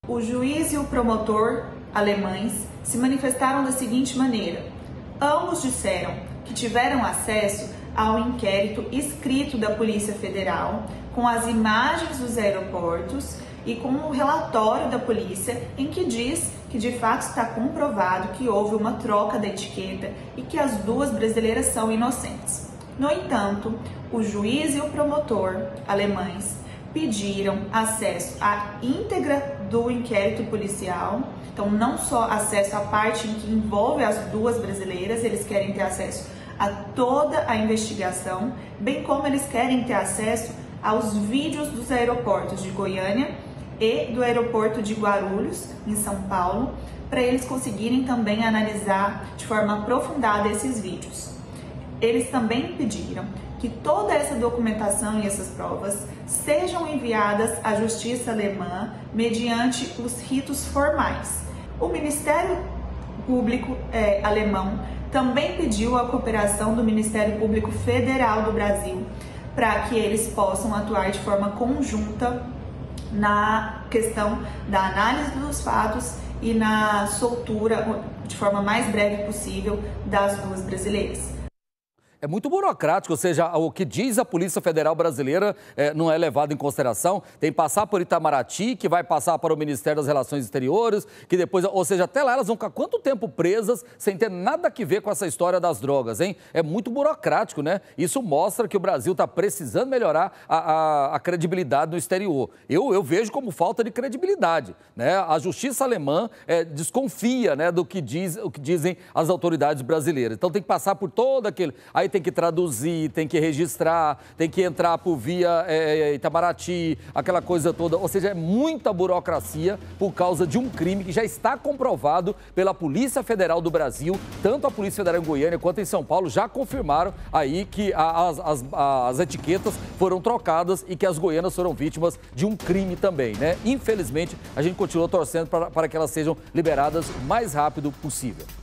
O juiz e o promotor alemães se manifestaram da seguinte maneira: ambos disseram que tiveram acesso ao inquérito escrito da Polícia Federal, com as imagens dos aeroportos e com o relatório da polícia, em que diz que de fato está comprovado que houve uma troca da etiqueta e que as duas brasileiras são inocentes. No entanto, o juiz e o promotor alemães pediram acesso à íntegra do inquérito policial, então não só acesso à parte em que envolve as duas brasileiras, eles querem ter acesso a toda a investigação, bem como eles querem ter acesso aos vídeos dos aeroportos de Goiânia e do aeroporto de Guarulhos, em São Paulo, para eles conseguirem também analisar de forma aprofundada esses vídeos. Eles também pediram que toda essa documentação e essas provas sejam enviadas à justiça alemã mediante os ritos formais. O Ministério Público alemão também pediu a cooperação do Ministério Público Federal do Brasil para que eles possam atuar de forma conjunta na questão da análise dos fatos e na soltura, de forma mais breve possível, das duas brasileiras. É muito burocrático, ou seja, o que diz a Polícia Federal Brasileira não é levado em consideração. Tem que passar por Itamaraty, que vai passar para o Ministério das Relações Exteriores, que depois, ou seja, até lá elas vão ficar quanto tempo presas sem ter nada a ver com essa história das drogas, hein? É muito burocrático, né? Isso mostra que o Brasil está precisando melhorar a credibilidade no exterior. Eu vejo como falta de credibilidade, né? A justiça alemã desconfia, né, do que dizem as autoridades brasileiras. Então tem que passar por todo aquele... Aí tem que traduzir, tem que registrar, tem que entrar por via Itamaraty, aquela coisa toda. Ou seja, é muita burocracia por causa de um crime que já está comprovado pela Polícia Federal do Brasil. Tanto a Polícia Federal em Goiânia quanto em São Paulo já confirmaram aí que as etiquetas foram trocadas e que as goianas foram vítimas de um crime também, né? Infelizmente, a gente continua torcendo para que elas sejam liberadas o mais rápido possível.